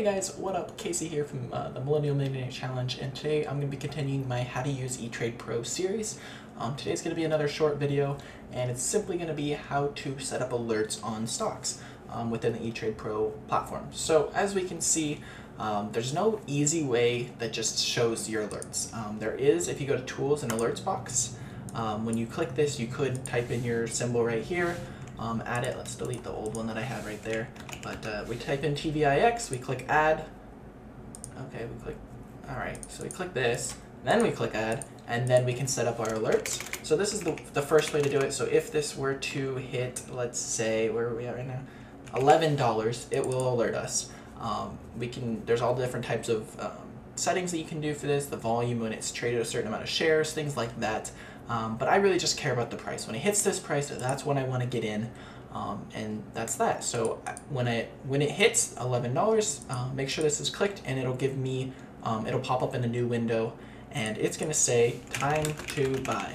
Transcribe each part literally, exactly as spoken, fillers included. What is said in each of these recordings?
Hey guys, what up? Casey here from uh, the Millennial Millionaire Challenge, and today I'm going to be continuing my How to Use Etrade Pro series. Um, today's going to be another short video, and it's simply going to be how to set up alerts on stocks um, within the Etrade Pro platform. So as we can see, um, there's no easy way that just shows your alerts. Um, there is if you go to Tools and Alerts box. Um, when you click this, you could type in your symbol right here. Um, add it. Let's delete the old one that I had right there. But uh, we type in T V I X, we click add. Okay, we click, all right, so we click this, then we click add, and then we can set up our alerts. So this is the, the first way to do it. So if this were to hit, let's say, where are we at right now? eleven dollars, it will alert us. Um, we can, there's all the different types of um, settings that you can do for this, the volume when it's traded a certain amount of shares, things like that. Um, but I really just care about the price. When it hits this price, that's when I want to get in, um, and that's that. So when it when it hits eleven dollars, uh, make sure this is clicked, and it'll give me, um, it'll pop up in a new window, and it's going to say time to buy.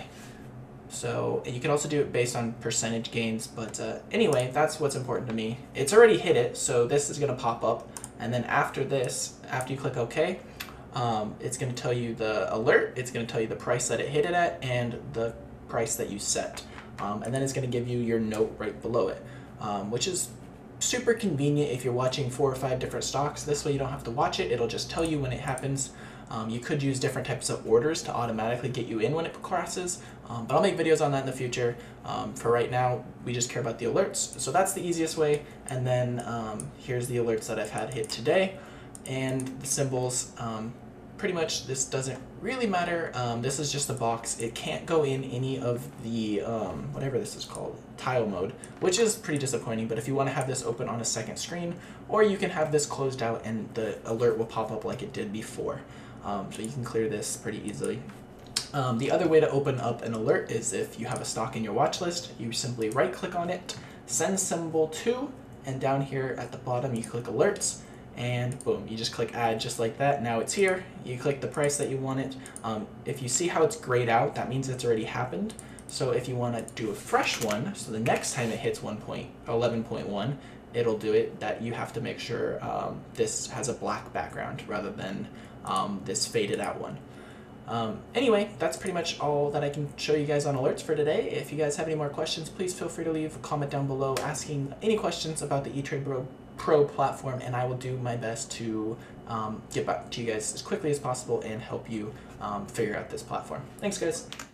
So you can also do it based on percentage gains, but uh, anyway, that's what's important to me. It's already hit it, so this is going to pop up, and then after this, after you click OK, Um, it's going to tell you the alert, it's going to tell you the price that it hit it at, and the price that you set. Um, and then it's going to give you your note right below it, um, which is super convenient if you're watching four or five different stocks. This way you don't have to watch it, it'll just tell you when it happens. Um, you could use different types of orders to automatically get you in when it crosses, um, but I'll make videos on that in the future. Um, for right now, we just care about the alerts. So that's the easiest way, and then um, here's the alerts that I've had hit today. And the symbols, um, pretty much this doesn't really matter. Um, this is just a box. It can't go in any of the, um, whatever this is called, tile mode, which is pretty disappointing, but if you want to have this open on a second screen, or you can have this closed out and the alert will pop up like it did before. Um, so you can clear this pretty easily. Um, the other way to open up an alert is if you have a stock in your watch list, you simply right click on it, send symbol to, and down here at the bottom you click alerts, and boom, you just click add just like that. Now it's here. You click the price that you want it. Um, if you see how it's grayed out, that means it's already happened. So if you want to do a fresh one, so the next time it hits eleven point one, it'll do it, that you have to make sure um, this has a black background rather than um, this faded out one. Um, anyway, that's pretty much all that I can show you guys on alerts for today. If you guys have any more questions, please feel free to leave a comment down below asking any questions about the Etrade Pro, Pro platform, and I will do my best to um, get back to you guys as quickly as possible and help you um, figure out this platform. Thanks, guys.